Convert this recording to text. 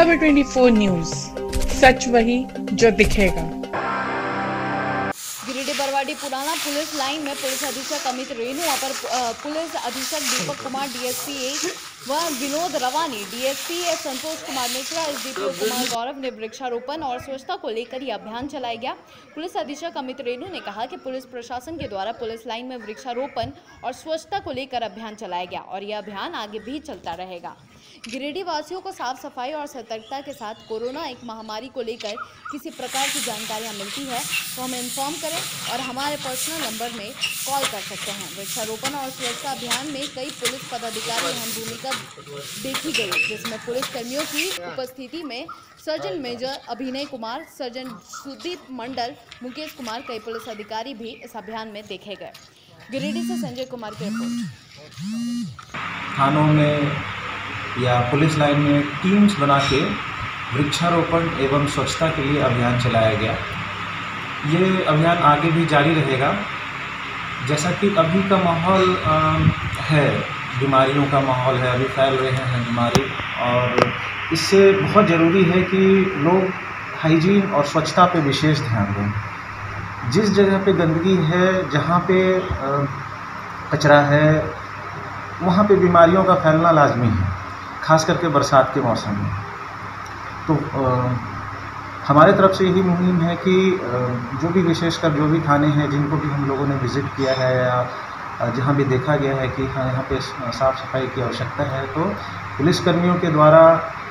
खबर 24 न्यूज, सच वही जो दिखेगा। गिरिडीह बरवाडी पुराना पुलिस लाइन में पुलिस अधीक्षक अमित रेणु, अपर पुलिस अधीक्षक दीपक कुमार डीएसपी 1 व विनोद रवानी, डीएसपी संतोष कुमार मिश्रा, एसडीपीओ कुमार गौरव ने वृक्षारोपण और स्वच्छता को लेकर यह अभियान चलाया गया। पुलिस अधीक्षक अमित रेणु ने कहा कि पुलिस प्रशासन के द्वारा पुलिस लाइन में वृक्षारोपण और स्वच्छता को लेकर अभियान चलाया गया और यह अभियान आगे भी चलता रहेगा। गिरिडीह वासियों को साफ सफाई और सतर्कता के साथ कोरोना एक महामारी को लेकर किसी प्रकार की जानकारियां मिलती है तो हमें इन्फॉर्म करें और हमारे पर्सनल नंबर में कॉल कर सकते हैं। वृक्षारोपण और स्वच्छता अभियान में कई पुलिस पदाधिकारी अहम भूमिका देखी गई, जिसमें पुलिस कर्मियों की उपस्थिति में surgeon major Abhinay Kumar, surgeon Sudeep Mandal, Mukesh Kumar, कई पुलिस अधिकारी भी इस अभियान में देखे गए। गिरिडीह से संजय कुमार की रिपोर्ट। थानों में या पुलिस लाइन में टीम्स बना के वृक्षारोपण एवं स्वच्छता के लिए अभियान चलाया गया। ये अभियान आगे भी जारी रहेगा। जैसा कि अभी का माहौल है, बीमारियों का माहौल है, अभी फैल रहे हैं बीमारी, और इससे बहुत ज़रूरी है कि लोग हाइजीन और स्वच्छता पे विशेष ध्यान दें। जिस जगह पे गंदगी है, जहाँ पे कचरा है, वहाँ पे बीमारियों का फैलना लाजमी है, खास करके बरसात के मौसम में। तो हमारे तरफ से यही मुहिम है कि जो भी विशेषकर जो भी थाने हैं जिनको भी हम लोगों ने विज़िट किया है या जहाँ भी देखा गया है कि हाँ यहाँ पे साफ़ सफाई की आवश्यकता है, तो पुलिसकर्मियों के द्वारा